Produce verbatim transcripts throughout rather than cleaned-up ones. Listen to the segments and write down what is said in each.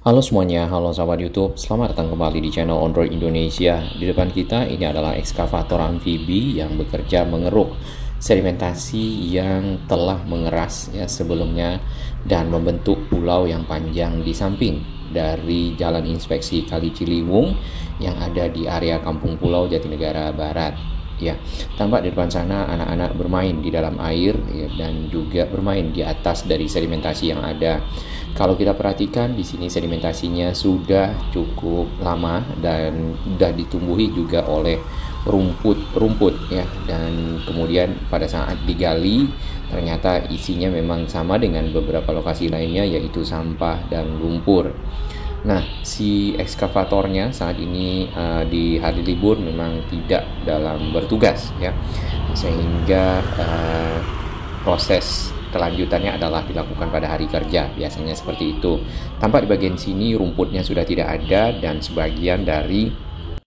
Halo semuanya, halo sahabat YouTube, selamat datang kembali di channel On-Road Indonesia. Di depan kita ini adalah ekskavator amfibi yang bekerja mengeruk sedimentasi yang telah mengeras ya sebelumnya dan membentuk pulau yang panjang di samping dari Jalan Inspeksi Kali Ciliwung yang ada di area Kampung Pulau Jatinegara Barat. Ya, tampak di depan sana anak-anak bermain di dalam air ya, dan juga bermain di atas dari sedimentasi yang ada. Kalau kita perhatikan di sini sedimentasinya sudah cukup lama dan sudah ditumbuhi juga oleh rumput-rumput ya, dan kemudian pada saat digali ternyata isinya memang sama dengan beberapa lokasi lainnya, yaitu sampah dan lumpur. Nah, si ekskavatornya saat ini uh, di hari libur memang tidak dalam bertugas ya, sehingga uh, proses kelanjutannya adalah dilakukan pada hari kerja, biasanya seperti itu. Tampak di bagian sini rumputnya sudah tidak ada dan sebagian dari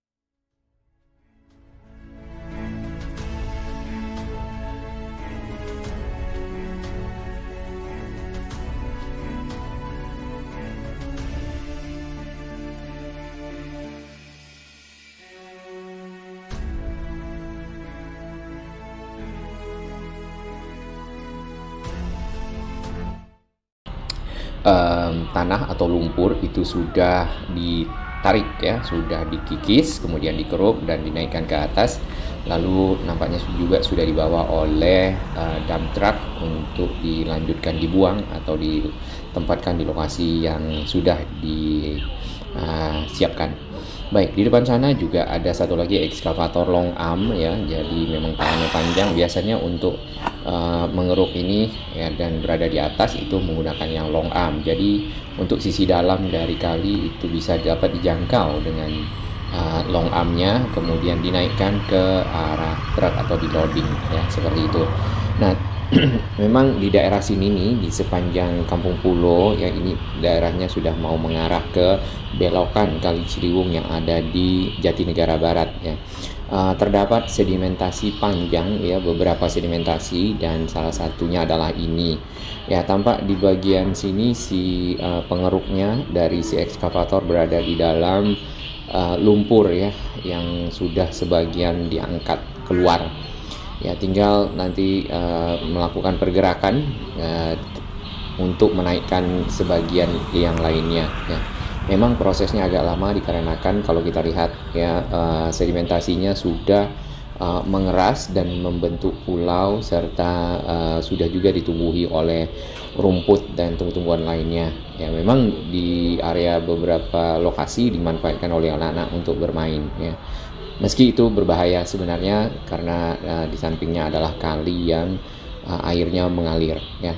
um, tanah atau lumpur itu sudah ditarik ya, sudah dikikis, kemudian dikeruk dan dinaikkan ke atas. Lalu nampaknya juga sudah dibawa oleh uh, dump truck untuk dilanjutkan dibuang atau ditempatkan di lokasi yang sudah disiapkan. Baik, di depan sana juga ada satu lagi ekskavator long arm ya, jadi memang tangannya panjang. Biasanya untuk uh, mengeruk ini ya dan berada di atas itu menggunakan yang long arm. Jadi untuk sisi dalam dari kali itu bisa dapat dijangkau dengan uh, long armnya, kemudian dinaikkan ke arah truk atau di loading ya, seperti itu. Nah, memang di daerah sini nih, di sepanjang Kampung Pulau ya, ini daerahnya sudah mau mengarah ke belokan Kali Ciliwung yang ada di Jatinegara Barat ya. Uh, terdapat sedimentasi panjang ya, beberapa sedimentasi, dan salah satunya adalah ini ya. Tampak di bagian sini si uh, pengeruknya dari si ekskavator berada di dalam uh, lumpur ya, yang sudah sebagian diangkat keluar ya, tinggal nanti uh, melakukan pergerakan uh, untuk menaikkan sebagian yang lainnya ya. Memang prosesnya agak lama dikarenakan kalau kita lihat ya, uh, sedimentasinya sudah uh, mengeras dan membentuk pulau, serta uh, sudah juga ditumbuhi oleh rumput dan tumbuh-tumbuhan lainnya ya. Memang di area beberapa lokasi dimanfaatkan oleh anak-anak untuk bermain ya. Meski itu berbahaya sebenarnya karena uh, di sampingnya adalah kali yang uh, airnya mengalir ya.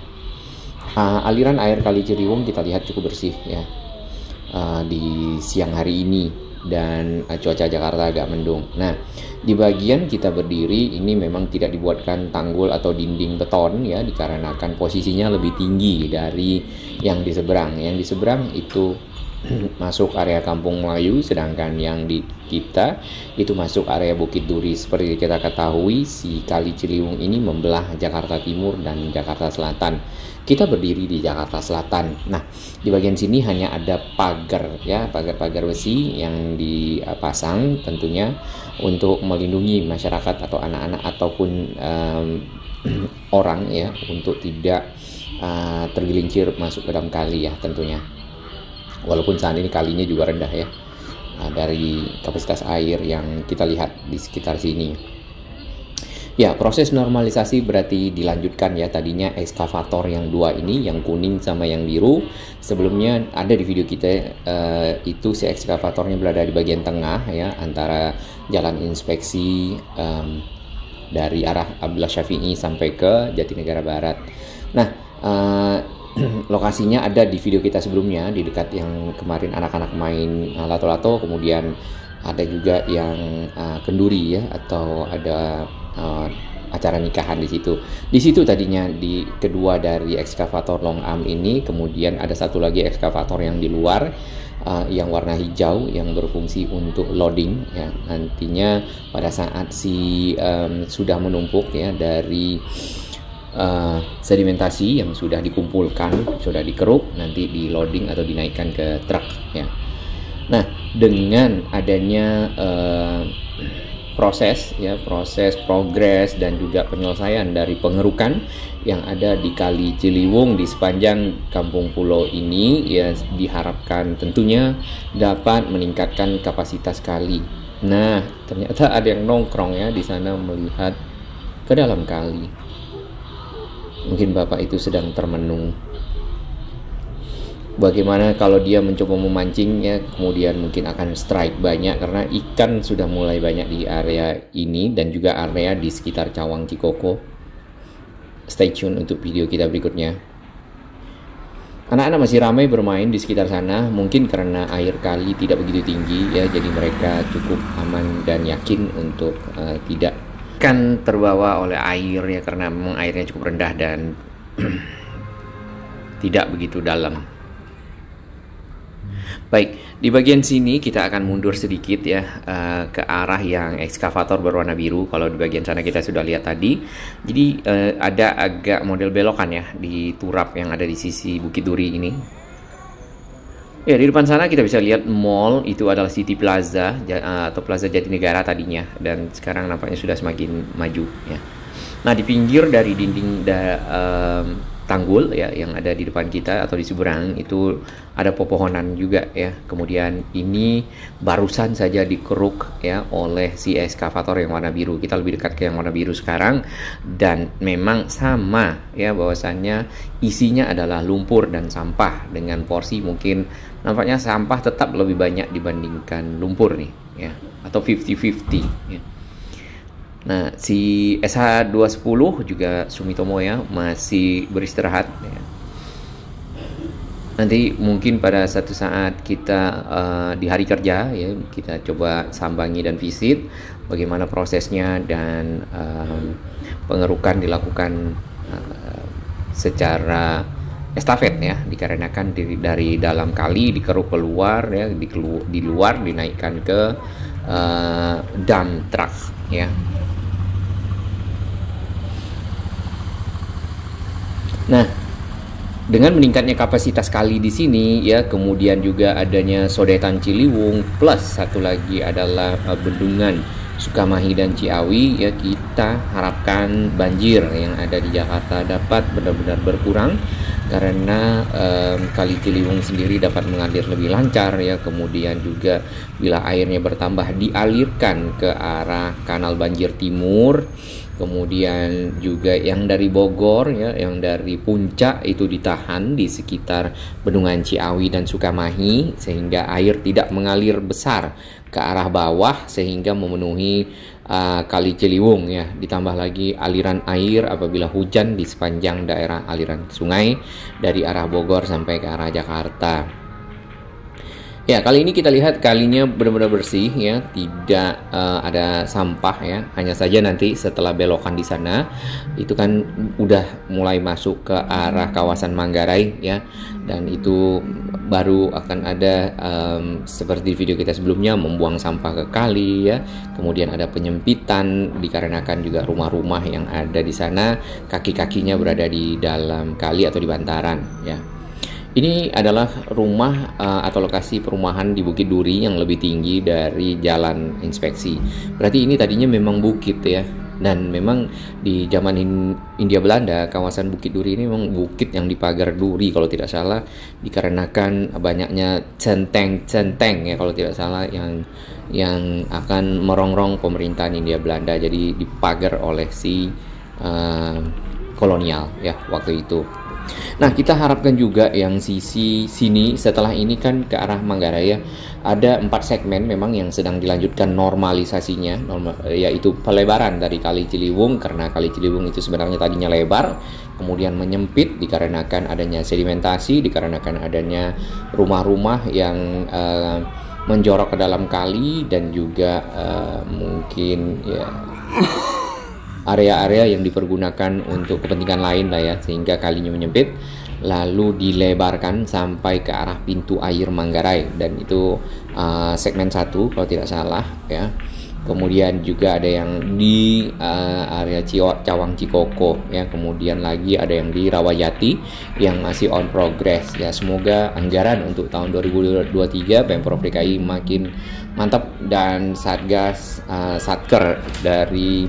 Uh, aliran air Kali Ciliwung kita lihat cukup bersih ya uh, di siang hari ini, dan uh, cuaca Jakarta agak mendung. Nah, di bagian kita berdiri ini memang tidak dibuatkan tanggul atau dinding beton ya, dikarenakan posisinya lebih tinggi dari yang di seberang. Yang di seberang itu masuk area Kampung Melayu, sedangkan yang di kita itu masuk area Bukit Duri. Seperti kita ketahui, si Kali Ciliwung ini membelah Jakarta Timur dan Jakarta Selatan. Kita berdiri di Jakarta Selatan. Nah, di bagian sini hanya ada pagar ya, pagar-pagar besi yang dipasang tentunya untuk melindungi masyarakat atau anak-anak ataupun um, orang ya, untuk tidak uh, tergelincir masuk ke dalam kali ya tentunya. Walaupun saat ini kalinya juga rendah ya, dari kapasitas air yang kita lihat di sekitar sini. Ya, proses normalisasi berarti dilanjutkan ya. Tadinya ekskavator yang dua ini, yang kuning sama yang biru, sebelumnya ada di video kita, uh, itu si ekskavatornya berada di bagian tengah ya, antara Jalan Inspeksi um, dari arah Abdullah Syafi'i sampai ke Jatinegara Barat. Nah, uh, lokasinya ada di video kita sebelumnya, di dekat yang kemarin anak-anak main uh, lato-lato, kemudian ada juga yang uh, kenduri ya, atau ada uh, acara nikahan di situ. Di situ tadinya di kedua dari ekskavator long arm ini, kemudian ada satu lagi ekskavator yang di luar uh, yang warna hijau yang berfungsi untuk loading ya. Nantinya pada saat si um, sudah menumpuk ya dari uh, sedimentasi yang sudah dikumpulkan, sudah dikeruk, nanti di loading atau dinaikkan ke truk ya. Nah, dengan adanya uh, proses ya, proses progres dan juga penyelesaian dari pengerukan yang ada di Kali Ciliwung di sepanjang kampung pulau ini ya, diharapkan tentunya dapat meningkatkan kapasitas kali. Nah, ternyata ada yang nongkrong ya di sana melihat ke dalam kali. Mungkin Bapak itu sedang termenung. Bagaimana kalau dia mencoba memancingnya, kemudian mungkin akan strike banyak karena ikan sudah mulai banyak di area ini dan juga area di sekitar Cawang Cikoko. Stay tune untuk video kita berikutnya. Anak-anak masih ramai bermain di sekitar sana, mungkin karena air kali tidak begitu tinggi ya, jadi mereka cukup aman dan yakin untuk uh, tidak akan terbawa oleh air ya, karena memang airnya cukup rendah dan tidak begitu dalam. Baik, di bagian sini kita akan mundur sedikit ya uh, ke arah yang ekskavator berwarna biru. Kalau di bagian sana kita sudah lihat tadi. Jadi uh, ada agak model belokan ya di turap yang ada di sisi Bukit Duri ini. Ya, di depan sana kita bisa lihat mall, itu adalah City Plaza uh, atau Plaza Jatinegara tadinya, dan sekarang nampaknya sudah semakin maju ya. Nah, di pinggir dari dinding da, um, tanggul ya yang ada di depan kita atau di seberang itu ada pepohonan juga ya. Kemudian ini barusan saja dikeruk ya oleh si ekskavator yang warna biru. Kita lebih dekat ke yang warna biru sekarang, dan memang sama ya, bahwasannya isinya adalah lumpur dan sampah dengan porsi mungkin nampaknya sampah tetap lebih banyak dibandingkan lumpur nih ya, atau fifty fifty ya. Nah, si S H dua sepuluh juga Sumitomo ya masih beristirahat ya. Nanti mungkin pada satu saat kita uh, di hari kerja ya, kita coba sambangi dan visit bagaimana prosesnya, dan um, pengerukan dilakukan uh, secara estafet ya, dikarenakan dari, dari dalam kali dikeruk keluar ya, di, di luar dinaikkan ke uh, dump truck ya. Nah, dengan meningkatnya kapasitas kali di sini ya, kemudian juga adanya Sodetan Ciliwung, plus satu lagi adalah uh, bendungan Sukamahi dan Ciawi ya, kita harapkan banjir yang ada di Jakarta dapat benar-benar berkurang, karena um, Kali Ciliwung sendiri dapat mengalir lebih lancar ya. Kemudian juga bila airnya bertambah dialirkan ke arah Kanal Banjir Timur. Kemudian juga yang dari Bogor ya, yang dari Puncak itu ditahan di sekitar Bendungan Ciawi dan Sukamahi, sehingga air tidak mengalir besar ke arah bawah sehingga memenuhi uh, Kali Ciliwung ya. Ditambah lagi aliran air apabila hujan di sepanjang daerah aliran sungai dari arah Bogor sampai ke arah Jakarta. Ya, kali ini kita lihat kalinya benar-benar bersih ya, tidak uh, ada sampah ya. Hanya saja nanti setelah belokan di sana itu kan udah mulai masuk ke arah kawasan Manggarai ya, dan itu baru akan ada um, seperti video kita sebelumnya, membuang sampah ke kali ya. Kemudian ada penyempitan dikarenakan juga rumah-rumah yang ada di sana kaki-kakinya berada di dalam kali atau di bantaran ya. Ini adalah rumah uh, atau lokasi perumahan di Bukit Duri yang lebih tinggi dari jalan inspeksi. Berarti ini tadinya memang bukit ya. Dan memang di zaman Hindia Belanda, kawasan Bukit Duri ini memang bukit yang dipagar duri kalau tidak salah, dikarenakan banyaknya centeng-centeng ya kalau tidak salah, yang yang akan merongrong pemerintahan Hindia Belanda. Jadi dipagar oleh si uh, kolonial ya waktu itu. Nah, kita harapkan juga yang sisi sini setelah ini kan ke arah Manggarai ya, ada empat segmen memang yang sedang dilanjutkan normalisasinya, normal, yaitu pelebaran dari Kali Ciliwung, karena Kali Ciliwung itu sebenarnya tadinya lebar, kemudian menyempit dikarenakan adanya sedimentasi, dikarenakan adanya rumah-rumah yang uh, menjorok ke dalam kali, dan juga uh, mungkin ya area-area yang dipergunakan untuk kepentingan lain lah ya, sehingga kalinya menyempit lalu dilebarkan sampai ke arah pintu air Manggarai, dan itu uh, segmen satu kalau tidak salah ya. kemudian juga ada yang di uh, area Cio- Cawang Cikoko ya, kemudian lagi ada yang di Rawajati yang masih on progress ya. Semoga anggaran untuk tahun dua ribu dua puluh tiga Pemprov D K I makin mantap dan Satgas uh, Satker dari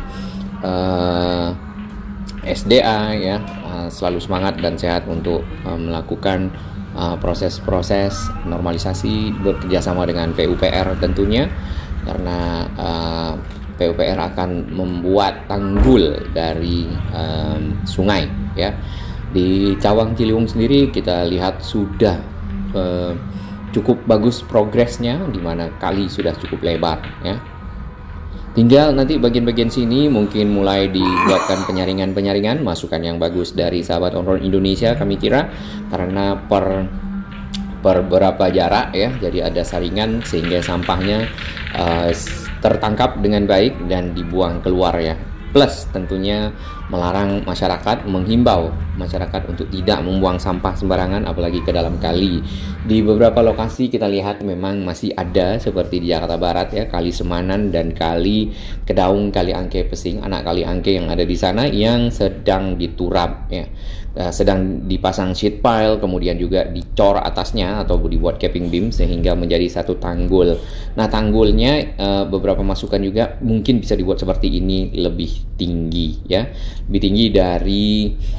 uh, S D A ya uh, selalu semangat dan sehat untuk uh, melakukan uh, proses-proses normalisasi bekerjasama dengan P U P R tentunya, karena uh, P U P R akan membuat tanggul dari um, sungai ya. Di Cawang Ciliwung sendiri kita lihat sudah uh, cukup bagus progresnya, di mana kali sudah cukup lebar ya. Tinggal nanti bagian-bagian sini mungkin mulai dibuatkan penyaringan-penyaringan, masukan yang bagus dari sahabat on-road Indonesia kami kira, karena per per berapa jarak ya, jadi ada saringan sehingga sampahnya uh, tertangkap dengan baik dan dibuang keluar ya. Plus tentunya melarang masyarakat, menghimbau masyarakat untuk tidak membuang sampah sembarangan apalagi ke dalam kali. Di beberapa lokasi kita lihat memang masih ada, seperti di Jakarta Barat ya, Kali Semanan dan Kali Kedaung, Kali Angke Pesing, anak Kali Angke yang ada di sana yang sedang diturap ya. Uh, sedang dipasang sheet pile, kemudian juga dicor atasnya atau dibuat capping beam sehingga menjadi satu tanggul. Nah, tanggulnya uh, beberapa masukan juga mungkin bisa dibuat seperti ini, lebih tinggi ya, lebih tinggi dari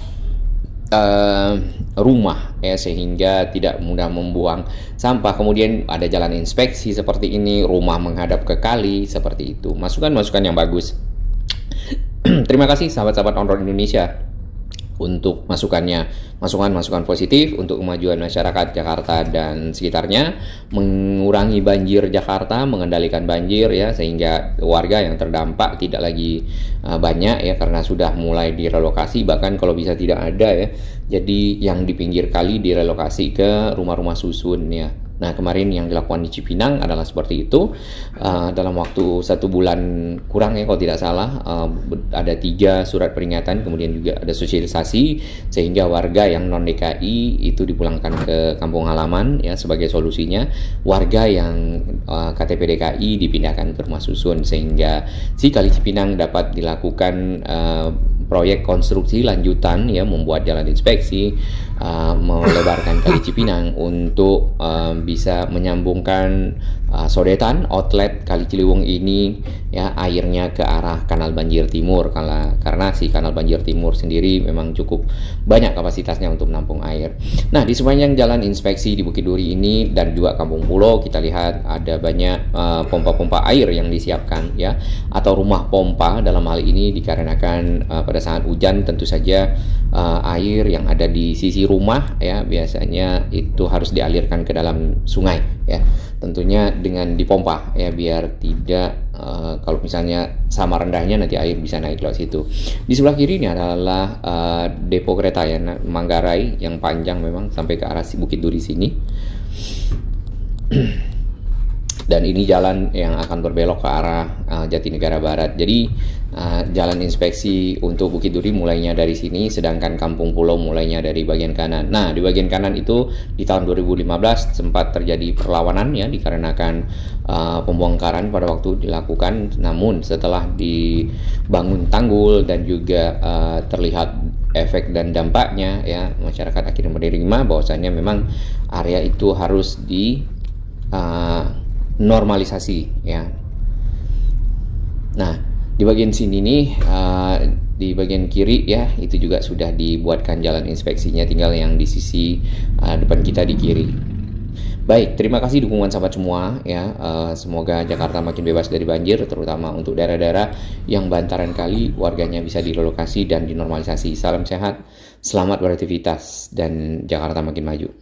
uh, rumah ya, sehingga tidak mudah membuang sampah. Kemudian ada jalan inspeksi seperti ini, rumah menghadap ke kali seperti itu. Masukan-masukan yang bagus. Terima kasih sahabat-sahabat on-road Indonesia untuk masukannya, masukan-masukan positif untuk kemajuan masyarakat Jakarta dan sekitarnya, mengurangi banjir Jakarta, mengendalikan banjir ya, sehingga warga yang terdampak tidak lagi uh, banyak ya, karena sudah mulai direlokasi, bahkan kalau bisa tidak ada ya. Jadi yang di pinggir kali direlokasi ke rumah-rumah susun ya. Nah, kemarin yang dilakukan di Cipinang adalah seperti itu. Uh, dalam waktu satu bulan kurang ya kalau tidak salah, uh, ada tiga surat peringatan, kemudian juga ada sosialisasi sehingga warga yang non D K I itu dipulangkan ke kampung halaman ya, sebagai solusinya. Warga yang uh, K T P D K I dipindahkan ke rumah susun sehingga si Kali Cipinang dapat dilakukan uh, proyek konstruksi lanjutan ya, membuat jalan inspeksi, uh, melebarkan Kali Cipinang untuk uh, bisa menyambungkan uh, sodetan outlet Kali Ciliwung ini ya, airnya ke arah Kanal Banjir Timur, karena karena si Kanal Banjir Timur sendiri memang cukup banyak kapasitasnya untuk menampung air. Nah, di sepanjang jalan inspeksi di Bukit Duri ini dan juga Kampung Pulau kita lihat ada banyak uh, pompa-pompa air yang disiapkan ya, atau rumah pompa dalam hal ini, dikarenakan uh, pada saat hujan tentu saja uh, air yang ada di sisi rumah ya biasanya itu harus dialirkan ke dalam sungai ya, tentunya dengan dipompa ya, biar tidak uh, kalau misalnya sama rendahnya nanti air bisa naik lewat situ. Di sebelah kiri ini adalah uh, depo kereta ya, Manggarai, yang panjang memang sampai ke arah si Bukit Duri sini. Dan ini jalan yang akan berbelok ke arah uh, Jatinegara Barat. Jadi uh, jalan inspeksi untuk Bukit Duri mulainya dari sini, sedangkan Kampung Pulau mulainya dari bagian kanan. Nah, di bagian kanan itu di tahun dua ribu lima belas sempat terjadi perlawanan ya, dikarenakan uh, pembongkaran pada waktu dilakukan. Namun setelah dibangun tanggul dan juga uh, terlihat efek dan dampaknya ya, masyarakat akhirnya menerima bahwasanya memang area itu harus di uh, normalisasi ya. Nah, di bagian sini nih uh, di bagian kiri ya, itu juga sudah dibuatkan jalan inspeksinya, tinggal yang di sisi uh, depan kita di kiri. Baik, terima kasih dukungan sahabat semua ya. Uh, semoga Jakarta makin bebas dari banjir, terutama untuk daerah-daerah yang bantaran kali, warganya bisa direlokasi dan dinormalisasi. Salam sehat, selamat beraktivitas, dan Jakarta makin maju.